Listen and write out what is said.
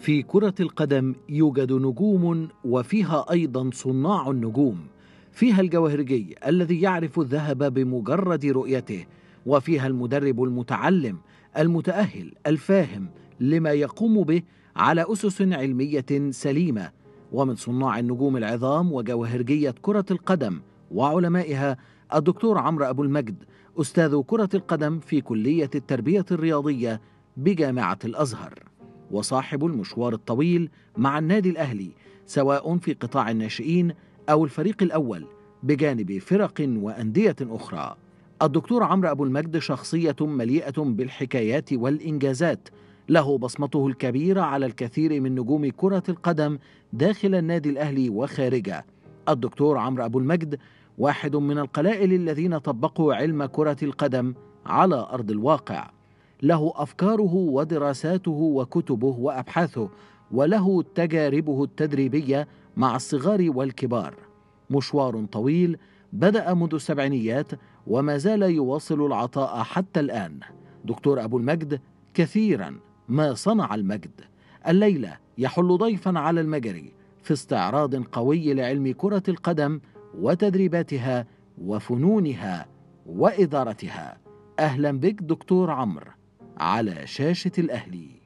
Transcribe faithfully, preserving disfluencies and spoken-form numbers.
في كرة القدم يوجد نجوم وفيها أيضا صناع النجوم. فيها الجوهرجي الذي يعرف الذهب بمجرد رؤيته، وفيها المدرب المتعلم المتأهل الفاهم لما يقوم به على أسس علمية سليمة. ومن صناع النجوم العظام وجوهرجية كرة القدم وعلمائها الدكتور عمرو أبو المجد، أستاذ كرة القدم في كلية التربية الرياضية بجامعة الأزهر، وصاحب المشوار الطويل مع النادي الأهلي سواء في قطاع الناشئين أو الفريق الأول بجانب فرق وأندية أخرى. الدكتور عمرو أبو المجد شخصية مليئة بالحكايات والإنجازات، له بصمته الكبيرة على الكثير من نجوم كرة القدم داخل النادي الأهلي وخارجه. الدكتور عمرو أبو المجد واحد من القلائل الذين طبقوا علم كرة القدم على أرض الواقع. له أفكاره ودراساته وكتبه وأبحاثه، وله تجاربه التدريبية مع الصغار والكبار. مشوار طويل بدأ منذ السبعينيات وما زال يواصل العطاء حتى الآن. دكتور أبو المجد كثيرا ما صنع المجد. الليلة يحل ضيفا على المجري في استعراض قوي لعلم كرة القدم وتدريباتها وفنونها وإدارتها. أهلا بك دكتور عمرو على شاشة الأهلي.